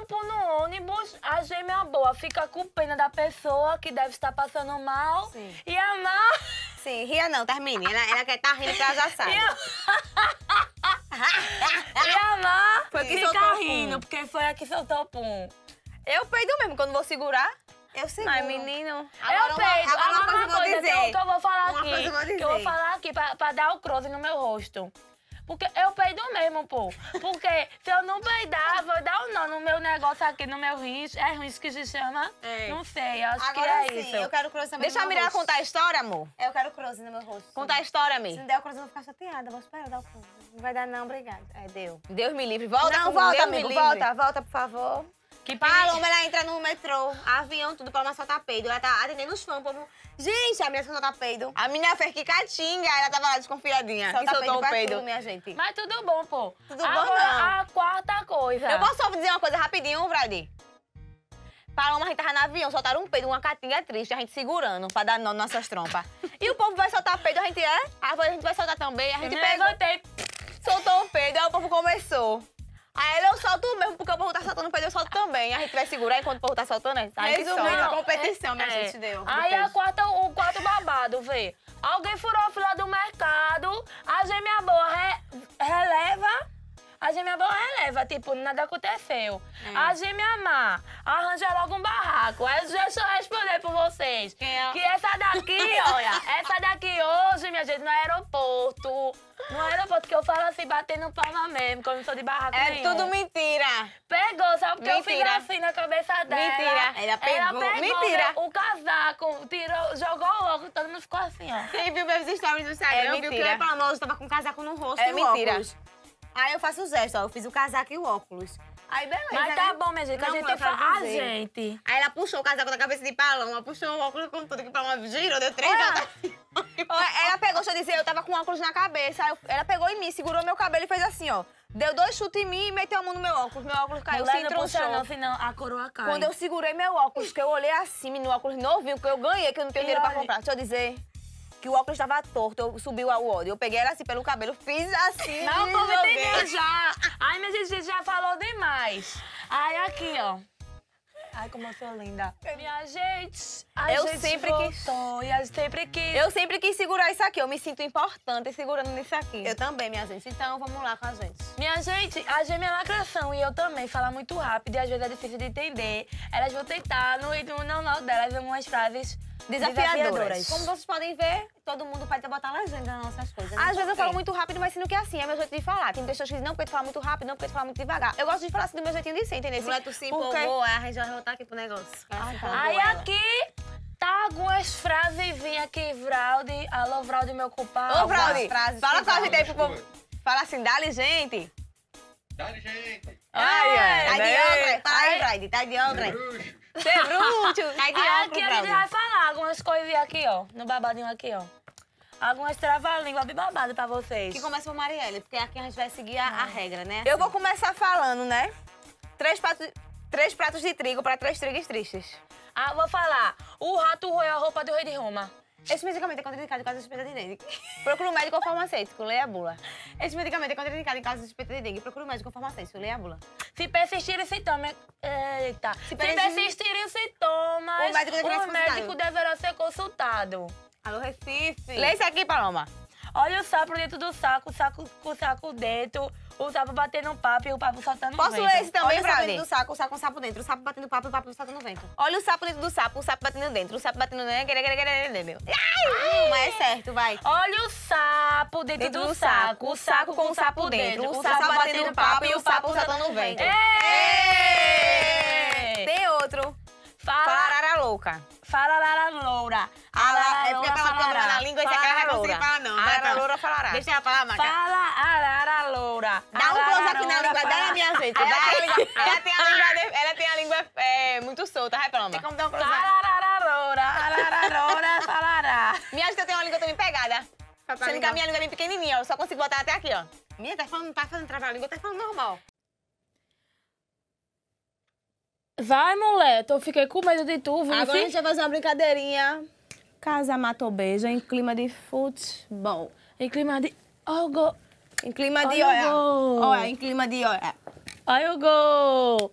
grupo no ônibus, a gêmea boa fica com pena da pessoa que deve estar passando mal. Sim. E a má... Sim, ria não, termine. Ela quer estar rindo porque ela já sabe. E a má Foi que fica soltou o rindo, pum. porque foi a que soltou o pum. Eu peido mesmo, quando vou segurar, eu seguro. Ai, menino. Eu peido. Agora uma coisa eu vou dizer. que eu vou falar Uma aqui. coisa eu vou dizer. Que eu vou falar aqui pra dar o close no meu rosto. Porque eu peido mesmo, pô. Porque se eu não peidar, vou dar um nó no meu negócio aqui, no meu rins. É rins que se chama? É. Não sei, acho Agora que é sim, isso. eu quero close também Deixa a no meu Mirella rosto. contar a história, amor. Eu quero close no meu rosto. Contar a história, Se amiga. não der o close, eu vou ficar chateada. Vou esperar dar o close. Não vai dar não, obrigada. É, deu. Deus me livre. Volta, Não, com volta, Deus me amigo, livre. volta, por favor. Que Paloma, ela entra no metrô, avião, tudo pra uma soltar peido. Ela tá atendendo os fãs, o povo... Gente, a minha solta peido. A menina fez que catinga, ela tava lá desconfiadinha. Solta E soltou o pra peido. tudo, minha gente. Mas tudo bom, pô. Tudo bom, Agora, não. a quarta coisa. Eu posso só dizer uma coisa rapidinho, Brady? Paloma, a gente tava no avião, soltaram um peido, uma catinga triste, a gente segurando pra dar nó nas nossas trompas. E o povo vai soltar peido, a gente vai soltar também, a Eu gente me pegou, levantei. soltou o peido, aí o povo começou. Aí eu solto mesmo, porque o povo tá soltando peido, eu solto também. A gente vai segurar enquanto o povo tá soltando, a gente Resumindo, solta. a competição, minha gente, deu. Aí o quarto babado, vê. Alguém furou a fila do mercado, a gêmea boa releva. A gêmea boa releva, tipo, nada aconteceu. A gêmea má arranja logo um barraco. Aí deixa eu responder por vocês. Quem é? Que essa daqui, olha, essa daqui hoje, minha gente, no aeroporto. No aeroporto, que eu falo assim, batendo palma mesmo, que eu não sou de barraco É nenhum. tudo mentira. Pegou, sabe? Porque eu fiz Mentira. assim na cabeça dela. Mentira. Ela pegou. Mentira. O casaco, tirou, jogou o óculos, todo mundo ficou assim, ó. Quem viu meus stories no Instagram, É viu que mentira. eu ia pra Paloma, eu tava com um casaco no rosto É e o mentira. óculos. Aí eu faço o gesto, ó, eu fiz o casaco e o óculos. Aí beleza, Mas né? tá bom, minha gente, que Não, a gente eu quero fala. A dizer. gente. Aí ela puxou o casaco da cabeça de Paloma, puxou o óculos com tudo, que Paloma girou, deu 3 Ela pegou, deixa eu dizer, eu tava com óculos na cabeça, aí ela pegou em mim, segurou meu cabelo e fez assim, ó. Deu 2 chutes em mim e meteu a mão no meu óculos caiu, se Mulher, não puxa entronchou. não, senão a coroa cai. Quando eu segurei meu óculos, que eu olhei assim, no óculos novinho, que eu ganhei, que eu não tenho E dinheiro pra olha- comprar. Deixa eu dizer que o óculos tava torto, eu subi o ódio. Eu peguei ela assim pelo cabelo, fiz assim, Não, o povo joguei. entendeu já. Ai, minha gente já falou demais. Ai, aqui, ó. Ai, como eu sou linda. Minha gente, a Eu gente sempre quis- voltou, e a gente sempre quis. Eu sempre quis segurar isso aqui, eu me sinto importante segurando nisso aqui. Eu também, minha gente. Então, vamos lá com a gente. Minha gente, a gêmea é lacração e eu também falar muito rápido e às vezes é difícil de entender. Elas vão tentar, no ritmo normal delas, algumas frases desafiadoras. Como vocês podem ver, todo mundo pode botar legenda nas nossas coisas. né? Às vezes eu Por quê? falo muito rápido, mas sendo que é assim, é meu jeito de falar. Tem pessoas que dizem, não, porque tu fala muito rápido, não, porque tu fala muito devagar. Eu gosto de falar assim do meu jeitinho de ser, entendeu? Mulher, tu se Porque- empolgou, a gente vai voltar aqui pro negócio. Aí aqui tá algumas frasezinhas aqui, Vraldi. Alô, Vraldi, meu culpado. Ô, Fraude, Algumas frases fala que com a vão. gente aí pro povo. Fala assim, dá-lhe, gente. Dá-lhe, gente. Ai, Tá de né? óculos, para aí, Bride, tá de óculos. Bruxo. Ser bruxo. Tá de Aí óculos, aqui a gente Bride. vai falar algumas coisinhas aqui, ó. No babadinho aqui, ó. Algumas trava-língua bem babado pra vocês. Que começa por Marielle, porque aqui a gente vai seguir a regra, né? Eu vou começar falando, né? 3 pratos de trigo para 3 trigos tristes. Ah, vou falar. O rato roeu a roupa do rei de Roma. Esse medicamento é contraindicado em caso de suspeita de dengue. Procura um médico ou farmacêutico, leia a bula. Esse medicamento é contraindicado em caso de suspeita de dengue. Procura um médico ou farmacêutico, leia a bula. Se persistirem sintomas... Eita. Se persistirem sintomas, O médico deverá ser o médico consultado. deverá ser consultado. Alô, Recife. Lê isso aqui, Paloma. Olha o sapo dentro do saco, o saco com o saco dentro, o sapo batendo um papo e o papo soltando Posso vento. ler esse também, Olha o sapo Brady? dentro do saco, o saco com o sapo dentro. O sapo batendo papo e o papo soltando vento. Olha o sapo dentro do sapo, o sapo batendo dentro, o sapo batendo dentro, meu. Mas é certo, vai. Olha o sapo dentro do saco, o saco com o sapo dentro, o sapo batendo papo e o papo soltando vento. Ei! Tem outro. Fala, Fararara louca. fala, loura. É porque ela pegou na língua e você vai conseguir falar não. Vai, Arara fala. loura falará. Deixa ela falar, Maca. Fala, arara, loura. Dá um close aqui na língua dela, minha gente. Ela Vai. tem a língua muito solta, vai, Paloma. Tem como dar um close na Fala, arara, falará. Minha gente, eu tenho uma língua também pegada. Sendo que a minha língua é bem pequenininha, eu só consigo botar até aqui, ó. Minha, tá fazendo trabalho-língua, tá falando normal. Vai, moleque, eu fiquei com medo de tu, viu? Agora a gente vai fazer uma brincadeirinha. Casa Matou Beija em clima de futebol. Em clima de... Oh, gol. Em clima de Olha o olha. gol. Olha, em clima de olha. Olha o gol.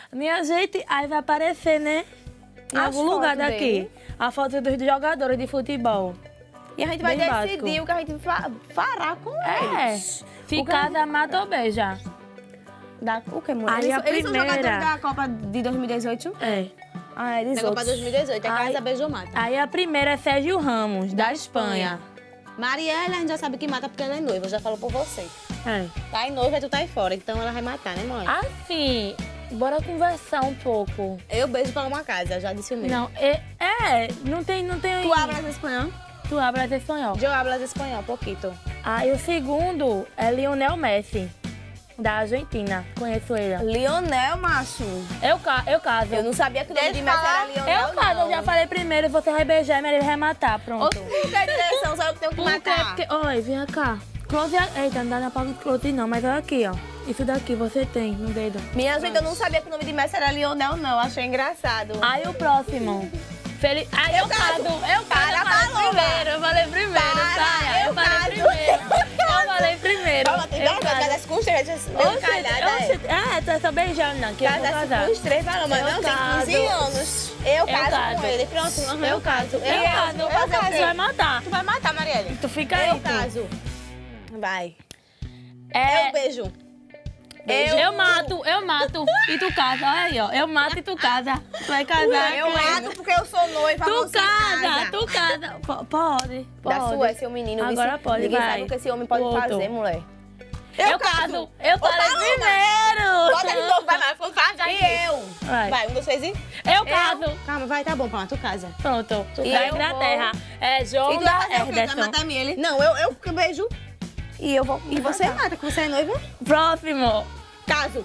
Minha gente, aí vai aparecer, né? Em As algum lugar fotos daqui. dele. A foto dos jogadores de futebol. E a gente vai Bem decidir básico. o que a gente fará com É. eles. Se casa, mata ou beija. O que, mulher? Aí a Eles são primeira- jogadores da Copa de 2018? É. Ah, eles Da Copa 2018, é Ai. Casa Beijo Mata. Aí a primeira é Sérgio Ramos, da Espanha. Marielle, a gente já sabe que mata porque ela é noiva, já falou por você. É. Tá em noiva e tu tá aí fora, então ela vai matar, né, mãe? Assim, bora conversar um pouco. Eu beijo para uma casa, já disse o meu. Não, não tem... Tu hablas espanhol? Tu hablas espanhol. Eu hablo espanhol, pouquito. Aí o segundo é Lionel Messi, da Argentina. Conheço ele. Lionel, macho. Eu caso. Eu não sabia que o nome de Messi era Lionel, Eu caso, eu já falei primeiro, você vai beijar, mas ele vai matar, pronto. Por que direção? Só eu que tenho que Por quê? matar. Porque, oi, vem cá. Close Eita, não dá na palma de close não, mas olha aqui, ó. Isso daqui você tem no dedo. Minha gente, eu não sabia que o nome de Messi era Lionel, não. Achei engraçado. Aí o próximo. Aí eu caso. Eu Para, falei Paloma. primeiro, eu falei primeiro. Para, Saia, eu eu falei caso. primeiro. Eu falei primeiro. Calma, tem Eu vergonha, caso. das costas, deu calhada, Tu é só beijar, não, que eu vou casar. Cada os três, Paloma, Eu não, tem caso. 15 anos. Eu caso caso. com ele, pronto. aham. Eu caso. E Eu caso. vou fazer o quê? Vai matar. Tu vai matar, Marielle. Tu fica aí, Eu tu. caso. Vai. É, Eu beijo. eu mato e tu casa. Olha aí, ó. Eu mato e tu casa. Tu vai casar. Eu com ele. mato porque eu sou noiva, Tu você casa, tu casa. Pode. Da sua, seu menino. Agora vice- pode, Ninguém vai. sabe o que esse homem pode O outro. fazer, mulher. Eu caso. Eu falei Paloma. primeiro. Bota de novo, vai lá. Faz já. E eu. Vai. 1, 2, 3 e... Eu caso. Calma, vai, tá bom, Palma, tu casa. Pronto. E Da eu Inglaterra. É E tu João vai da fazer o quê? Tu vai Herderson. matar ele? Não, eu que beijo. E eu vou... E você mata, que você é noiva? Próximo. Caso.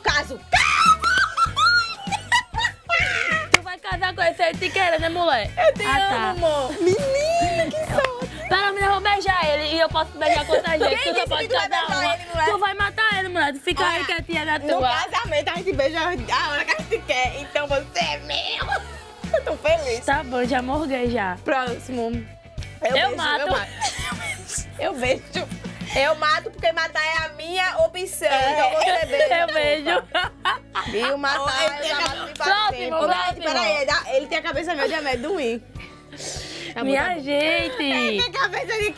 Tu vai casar com esse etiqueira, né, mulher? Eu te tá. amo, amor. Menina, que sorte. Pelo menos eu vou beijar ele e eu posso beijar com outra gente. Quem Tu só disse pode que tu vai casar beijar uma. ele, mulher? Tu vai matar ele, mulher. Tu fica aí Olha, quietinha na No tua. casamento a gente beija a hora que a gente quer. Então você é meu. Eu tô feliz. Tá bom, já morguei já. Próximo. Eu mato. Eu beijo. Eu mato porque matar é a minha opção. Então você beija. Eu beijo. Viu? Matar, eu já mato de faz tempo. Próximo. Peraí, ele tem a cabeça meio de amedo do ir. Minha gente. Tem cabeça de